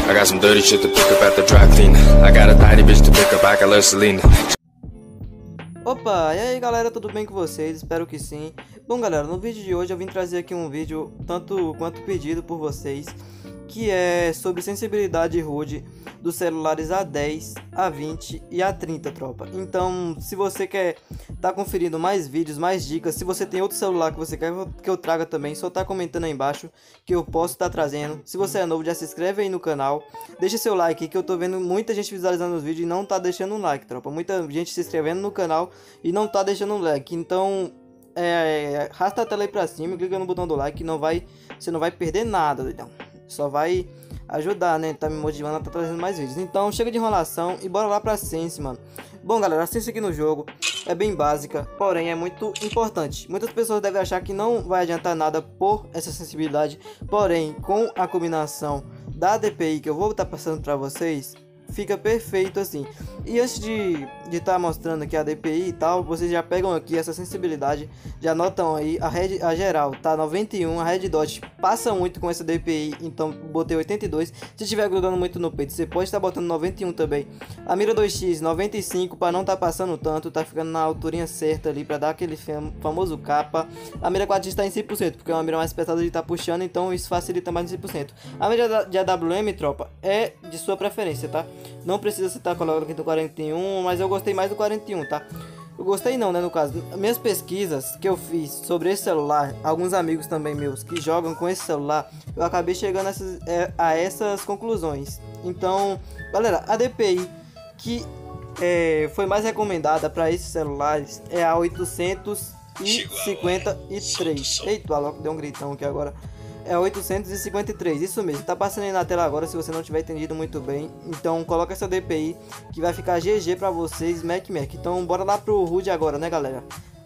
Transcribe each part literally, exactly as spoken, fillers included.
I got some dirty shit to pick up at the dry clean. I got a tiny bitch to pick up, I got Selena. Opa, e aí galera, tudo bem com vocês? Espero que sim. Bom galera, no vídeo de hoje eu vim trazer aqui um vídeo tanto quanto pedido por vocês, que é sobre sensibilidade R U D dos celulares A dez, A vinte e A trinta, tropa. Então, se você quer tá conferindo mais vídeos, mais dicas, se você tem outro celular que você quer que eu traga também, só tá comentando aí embaixo que eu posso estar tá trazendo. Se você é novo, já se inscreve aí no canal, deixa seu like, que eu tô vendo muita gente visualizando os vídeos e não tá deixando um like, tropa. Muita gente se inscrevendo no canal e não tá deixando um like. Então, é, arrasta a tela aí pra cima, clica no botão do like, não vai, você não vai perder nada, doidão. Só vai ajudar, né? Tá me motivando a tá trazendo mais vídeos. Então chega de enrolação e bora lá pra Sense, mano. Bom galera, a Sense aqui no jogo é bem básica, porém é muito importante. Muitas pessoas devem achar que não vai adiantar nada por essa sensibilidade, porém com a combinação da D P I que eu vou estar tá passando pra vocês, fica perfeito assim. E antes de estar tá mostrando aqui a D P I e tal, vocês já pegam aqui essa sensibilidade, já notam aí a, red, a geral tá noventa e um, a Red Dot passa muito com essa D P I, então botei oitenta e dois. Se estiver grudando muito no peito, você pode estar tá botando noventa e um também. A mira dois x noventa e cinco para não tá passando tanto, tá ficando na alturinha certa ali para dar aquele famoso capa. A mira quatro x está em cem por cento, porque é uma mira mais pesada de tá puxando, então isso facilita mais em cem por cento. A mira de A W M, tropa, é de sua preferência, tá? Não precisa você estar colocando aqui do quarenta e um, mas eu gostei mais do quarenta e um, tá? Eu gostei não, né, no caso. Minhas pesquisas que eu fiz sobre esse celular, alguns amigos também meus que jogam com esse celular, eu acabei chegando a essas, a essas conclusões. Então, galera, a D P I que é, foi mais recomendada para esses celulares é a oitocentos e cinquenta e três. Eita, o Alok deu um gritão aqui agora. É oitocentos e cinquenta e três, isso mesmo, tá passando aí na tela agora se você não tiver entendido muito bem. Então coloca essa D P I que vai ficar G G pra vocês, Mac Mac. Então bora lá pro R U D agora, né galera?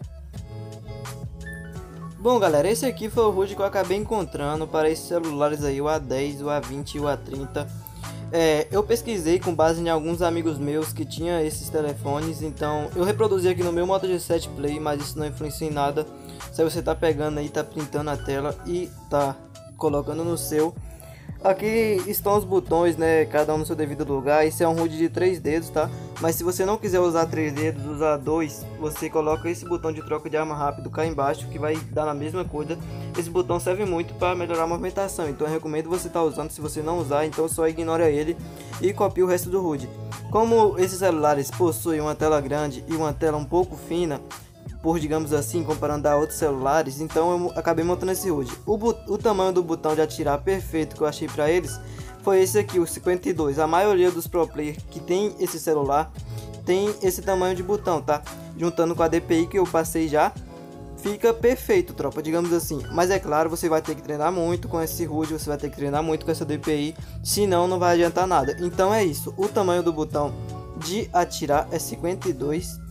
Bom galera, esse aqui foi o R U D que eu acabei encontrando para esses celulares aí, o A dez, o A vinte e o A trinta. É, eu pesquisei com base em alguns amigos meus que tinham esses telefones, então eu reproduzi aqui no meu Moto G sete Play, mas isso não influencia em nada. Se você tá pegando aí, tá printando a tela e tá colocando no seu. Aqui estão os botões, né, cada um no seu devido lugar. Esse é um R U D de três dedos, tá? Mas se você não quiser usar três dedos, usar dois, você coloca esse botão de troca de arma rápido cá embaixo, que vai dar na mesma coisa. Esse botão serve muito para melhorar a movimentação, então eu recomendo você estar tá usando. Se você não usar, então só ignora ele e copie o resto do R U D. Como esses celulares possuem uma tela grande e uma tela um pouco fina, por digamos assim, comparando a outros celulares, então eu acabei montando esse R U D. O, o tamanho do botão de atirar perfeito que eu achei para eles foi esse aqui, o cinquenta e dois. A maioria dos pro player que tem esse celular tem esse tamanho de botão, tá? Juntando com a D P I que eu passei já, fica perfeito, tropa, digamos assim. Mas é claro, você vai ter que treinar muito com esse R U D, você vai ter que treinar muito com essa D P I, senão não vai adiantar nada. Então é isso, o tamanho do botão de atirar é cinquenta e dois.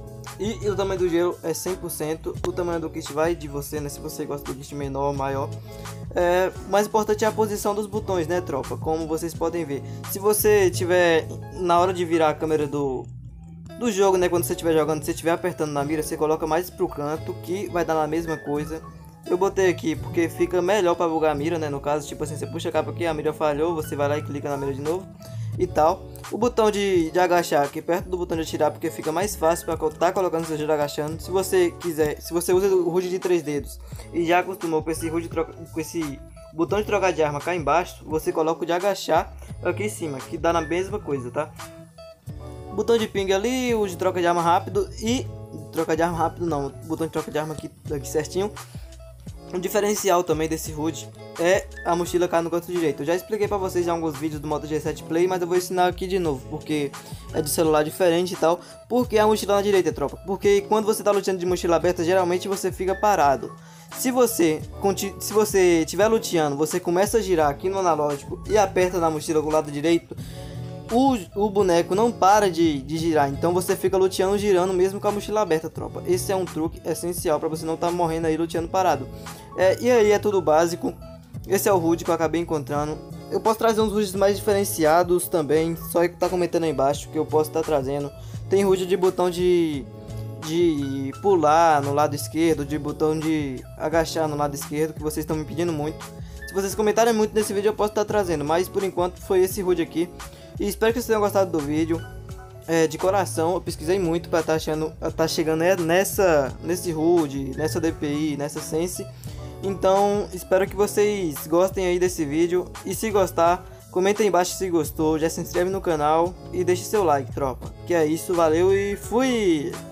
E o tamanho do gelo é cem por cento. O tamanho do kit vai de você, né? Se você gosta do kit menor ou maior. É, o mais importante é a posição dos botões, né, tropa? Como vocês podem ver. Se você tiver na hora de virar a câmera do, do jogo, né? Quando você estiver jogando, se você estiver apertando na mira, você coloca mais pro canto, que vai dar na mesma coisa. Eu botei aqui porque fica melhor para bugar a mira, né? No caso, tipo assim, você puxa a capa aqui, a mira falhou, você vai lá e clica na mira de novo e tal. O botão de, de agachar aqui perto do botão de atirar, porque fica mais fácil para estar colocando seu giro agachando. Se você quiser, se você usa o R U D de três dedos e já acostumou com esse R U D de troca, com esse botão de trocar de arma cá embaixo, você coloca o de agachar aqui em cima, que dá na mesma coisa, tá? Botão de ping ali, o de troca de arma rápido e troca de arma rápido não, o botão de troca de arma aqui, aqui certinho. Um diferencial também desse R U D é a mochila cá no canto direito. Eu já expliquei pra vocês em alguns vídeos do Moto G sete Play, mas eu vou ensinar aqui de novo, porque é de celular diferente e tal. Por que a mochila na direita, tropa? Porque quando você tá lutando de mochila aberta, geralmente você fica parado. Se você se você estiver luteando, você começa a girar aqui no analógico e aperta na mochila do lado direito, O, o boneco não para de, de girar, então você fica luteando girando mesmo com a mochila aberta, tropa. Esse é um truque essencial para você não estar tá morrendo aí luteando parado. É, e aí é tudo básico. Esse é o R U D que eu acabei encontrando. Eu posso trazer uns R U Ds mais diferenciados também, só que tá comentando aí embaixo que eu posso estar tá trazendo. Tem R U D de botão de, de pular no lado esquerdo, de botão de agachar no lado esquerdo, que vocês estão me pedindo muito. Se vocês comentarem muito nesse vídeo eu posso estar trazendo, mas por enquanto foi esse H U D aqui. E espero que vocês tenham gostado do vídeo. É, de coração, eu pesquisei muito para estar achando, tá chegando nessa, nesse H U D, nessa D P I, nessa Sense. Então espero que vocês gostem aí desse vídeo. E se gostar, comenta aí embaixo se gostou, já se inscreve no canal e deixe seu like, tropa. Que é isso, valeu e fui!